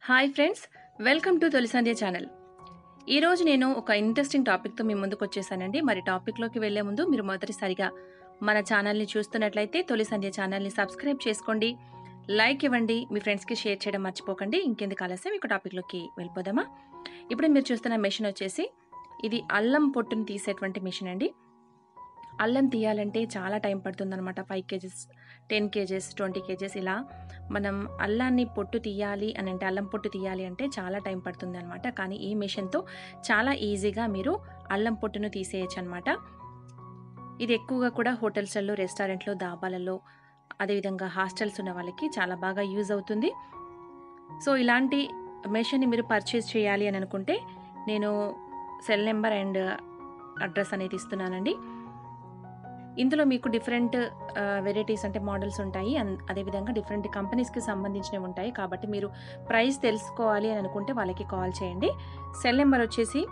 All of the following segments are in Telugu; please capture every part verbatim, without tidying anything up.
హాయ్ ఫ్రెండ్స్, వెల్కమ్ టు తొలి సంధ్య ఛానల్. ఈరోజు నేను ఒక ఇంట్రెస్టింగ్ టాపిక్తో మీ ముందుకు వచ్చేసానండి. మరి టాపిక్లోకి వెళ్లే ముందు మీరు మొదటిసారిగా మన ఛానల్ని చూస్తున్నట్లయితే తొలి సంధ్య ఛానల్ని సబ్స్క్రైబ్ చేసుకోండి, లైక్ ఇవ్వండి, మీ ఫ్రెండ్స్కి షేర్ చేయడం మర్చిపోకండి. ఇంకెందుకు ఆలస్యం, ఇక టాపిక్లోకి వెళ్ళిపోదామా. ఇప్పుడు మీరు చూస్తున్న మెషిన్ వచ్చేసి ఇది అల్లం పొట్టుని తీసేటువంటి మెషిన్ అండి. అల్లం తీయాలంటే చాలా టైం పడుతుందన్నమాట. Five kgs ten kgs twenty kgs ఇలా మనం అల్లాన్ని పొట్టు తీయాలి అని అంటే అల్లం పొట్టు తీయాలి అంటే చాలా టైం పడుతుంది అనమాట. కానీ ఈ మెషిన్తో చాలా ఈజీగా మీరు అల్లం పొట్టును తీసేయచ్చు అనమాట. ఇది ఎక్కువగా కూడా హోటల్స్లలో, రెస్టారెంట్లో, దాబాలలో, అదేవిధంగా హాస్టల్స్ ఉన్న వాళ్ళకి చాలా బాగా యూజ్ అవుతుంది. సో ఇలాంటి మెషిన్ని మీరు పర్చేస్ చేయాలి అని అనుకుంటే నేను సెల్ నెంబర్ అండ్ అడ్రస్ అనేది ఇస్తున్నానండి. ఇందులో మీకు డిఫరెంట్ వెరైటీస్ అంటే మోడల్స్ ఉంటాయి, అదేవిధంగా డిఫరెంట్ కంపెనీస్కి సంబంధించినవి ఉంటాయి. కాబట్టి మీరు ప్రైస్ తెలుసుకోవాలి అని అనుకుంటే వాళ్ళకి కాల్ చేయండి. సెల్ నెంబర్ వచ్చేసి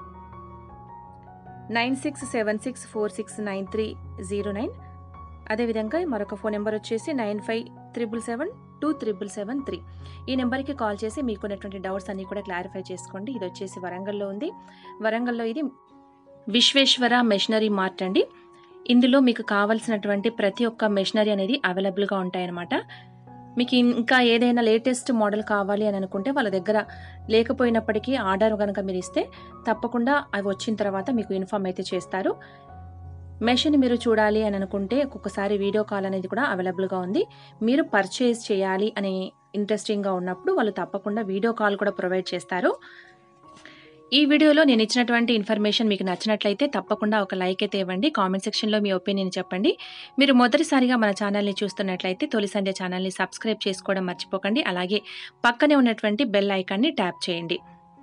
nine six seven six four six nine three zero nine. అదేవిధంగా మరొక ఫోన్ నెంబర్ వచ్చేసి nine five triple seven two triple seven three. ఈ నెంబర్కి కాల్ చేసి మీకున్నటువంటి డౌట్స్ అన్నీ కూడా క్లారిఫై చేసుకోండి. ఇది వచ్చేసి వరంగల్లో ఉంది. వరంగల్లో ఇది విశ్వేశ్వర మెషినరీ మార్ట్ అండి. ఇందులో మీకు కావాల్సినటువంటి ప్రతి ఒక్క మెషినరీ అనేది అవైలబుల్గా ఉంటాయన్నమాట. మీకు ఇంకా ఏదైనా లేటెస్ట్ మోడల్ కావాలి అని అనుకుంటే వాళ్ళ దగ్గర లేకపోయినప్పటికీ ఆర్డర్ కనుక మీరు ఇస్తే తప్పకుండా అవి వచ్చిన తర్వాత మీకు ఇన్ఫామ్ అయితే చేస్తారు. మెషిన్ మీరు చూడాలి అని అనుకుంటే ఒక్కొక్కసారి వీడియో కాల్ అనేది కూడా అవైలబుల్గా ఉంది. మీరు పర్చేస్ చేయాలి అని ఇంట్రెస్టింగ్గా ఉన్నప్పుడు వాళ్ళు తప్పకుండా వీడియో కాల్ కూడా ప్రొవైడ్ చేస్తారు. ఈ వీడియోలో నేను ఇచ్చినటువంటి ఇన్ఫర్మేషన్ మీకు నచ్చినట్లయితే తప్పకుండా ఒక లైక్ అయితే ఇవ్వండి. కామెంట్ సెక్షన్లో మీ ఒపీనియన్ చెప్పండి. మీరు మొదటిసారిగా మన ఛానల్ని చూస్తున్నట్లయితే తొలి సంధ్య ఛానల్ని సబ్స్క్రైబ్ చేసుకోవడం మర్చిపోకండి. అలాగే పక్కనే ఉన్నటువంటి బెల్ ఐకాన్ని ట్యాప్ చేయండి.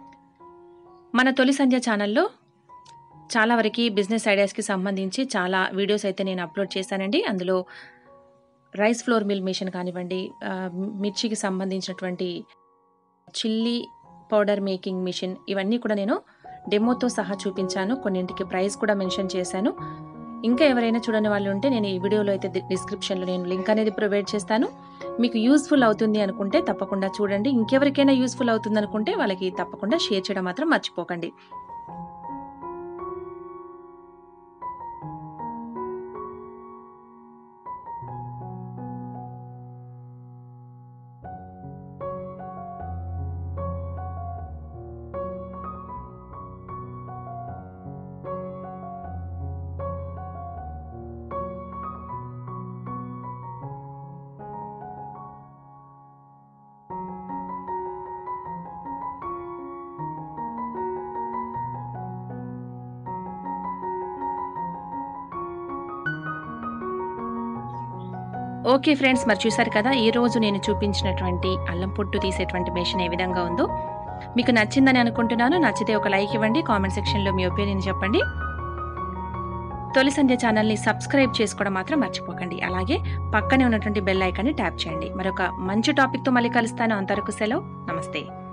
మన తొలి సంధ్య ఛానల్లో చాలా వరకు బిజినెస్ ఐడియాస్కి సంబంధించి చాలా వీడియోస్ అయితే నేను అప్లోడ్ చేశానండి. అందులో రైస్ ఫ్లోర్ మిల్ మిషన్ కానివ్వండి, మిర్చికి సంబంధించినటువంటి చిల్లీ పౌడర్ మేకింగ్ మిషన్, ఇవన్నీ కూడా నేను డెమోతో సహా చూపించాను. కొన్నింటికి ప్రైస్ కూడా మెన్షన్ చేశాను. ఇంకా ఎవరైనా చూడని వాళ్ళు ఉంటే నేను ఈ వీడియోలో అయితే డిస్క్రిప్షన్లో నేను లింక్ అనేది ప్రొవైడ్ చేస్తాను. మీకు యూస్ఫుల్ అవుతుంది అనుకుంటే తప్పకుండా చూడండి. ఇంకెవరికైనా యూస్ఫుల్ అవుతుంది అనుకుంటే వాళ్ళకి తప్పకుండా షేర్ చేయడం మాత్రం మర్చిపోకండి. ఓకే ఫ్రెండ్స్, మరి చూసారు కదా ఈరోజు నేను చూపించినటువంటి అల్లం పొట్టు తీసేటువంటి మెషిన్ ఏ విధంగా ఉందో. మీకు నచ్చిందని అనుకుంటున్నాను. నచ్చితే ఒక లైక్ ఇవ్వండి, కామెంట్ సెక్షన్లో మీ ఒపీనియన్ చెప్పండి. తొలి సంధ్య ఛానల్ని సబ్స్క్రైబ్ చేసుకోవడం మాత్రం మర్చిపోకండి. అలాగే పక్కనే ఉన్నటువంటి బెల్ ఐకాన్ని ట్యాప్ చేయండి. మరొక మంచి టాపిక్తో మళ్ళీ కలుస్తాను. అంతవరకు సెలవు, నమస్తే.